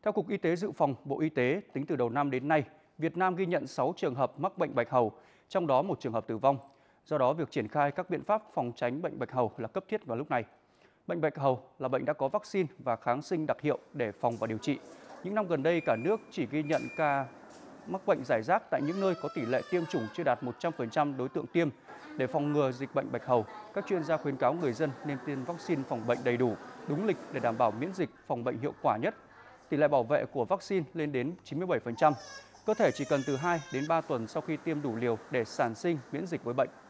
Theo Cục Y tế Dự phòng Bộ Y tế, tính từ đầu năm đến nay, Việt Nam ghi nhận 6 trường hợp mắc bệnh bạch hầu, trong đó một trường hợp tử vong. Do đó, việc triển khai các biện pháp phòng tránh bệnh bạch hầu là cấp thiết vào lúc này. Bệnh bạch hầu là bệnh đã có vaccine và kháng sinh đặc hiệu để phòng và điều trị. Những năm gần đây, cả nước chỉ ghi nhận ca mắc bệnh rải rác tại những nơi có tỷ lệ tiêm chủng chưa đạt 100% đối tượng tiêm. Để phòng ngừa dịch bệnh bạch hầu, các chuyên gia khuyến cáo người dân nên tiêm vaccine phòng bệnh đầy đủ, đúng lịch để đảm bảo miễn dịch phòng bệnh hiệu quả nhất. Tỷ lệ bảo vệ của vaccine lên đến 97%. Cơ thể chỉ cần từ 2 đến 3 tuần sau khi tiêm đủ liều để sản sinh miễn dịch với bệnh.